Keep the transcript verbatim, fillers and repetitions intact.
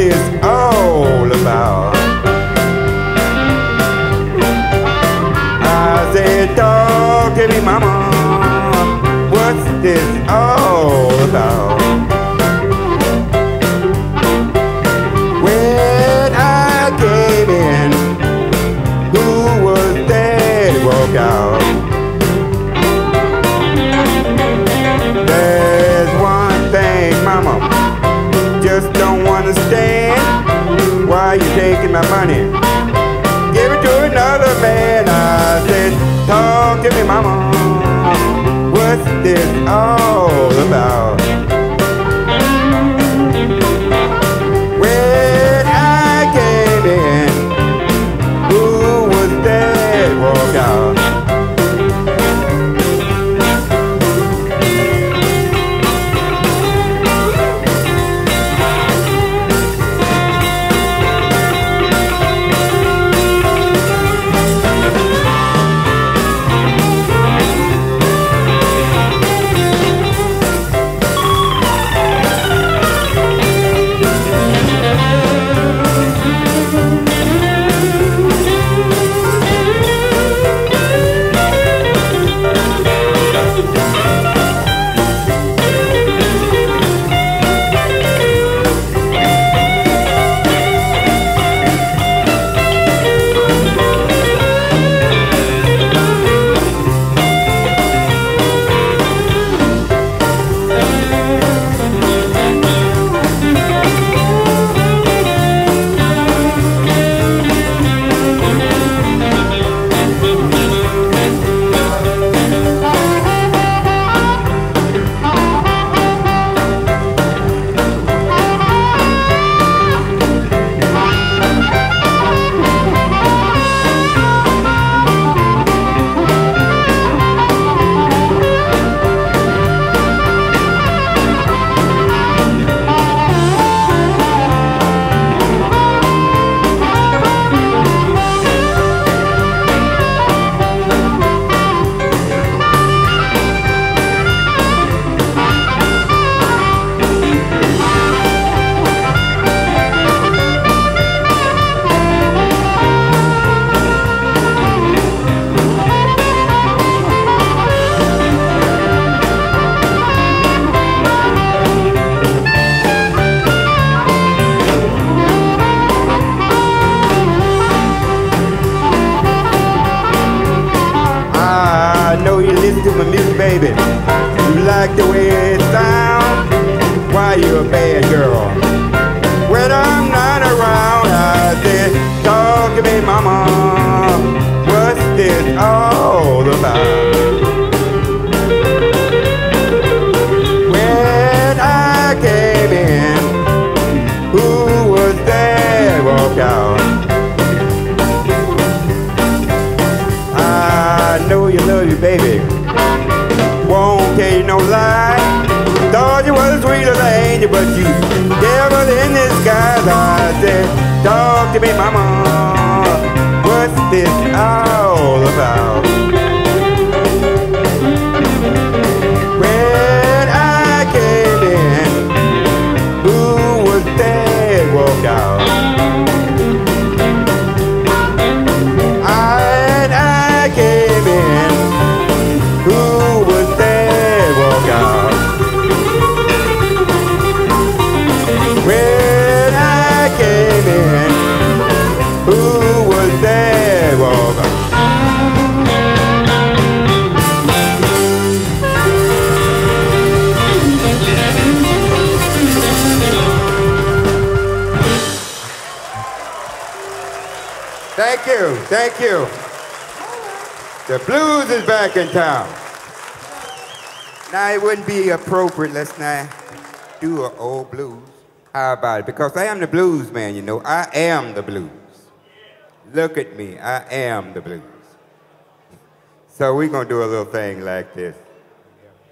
this all about? I said, talk to me, mama. What's this all about? When I came in, who was there to walk out? There's one thing, mama, just don't understand. Why you taking my money? Give it to another man. I said, talk to me, mama. What's this all about? When I came in, who was there to walk out? Baby, you like the way it sounds? Why you a bad girl? When I'm not around, I said, talk to me, mama. What's this all about? When I came in, who was there to walk out? I know you love you, baby. Won't tell you no lie. Thought you was sweet as an angel, but you devil in disguise. I said, talk to me, mama. What's this all about? When I came in, who was there to walk out? I, and I came in, who was there to walk out? When I came in, who was there to walk out? Thank you, thank you. The blues is back in town. Now it wouldn't be appropriate, let's not do an old blues. How about it? Because I am the blues man, you know. I am the blues. Look at me, I am the blues. So we're gonna do a little thing like this.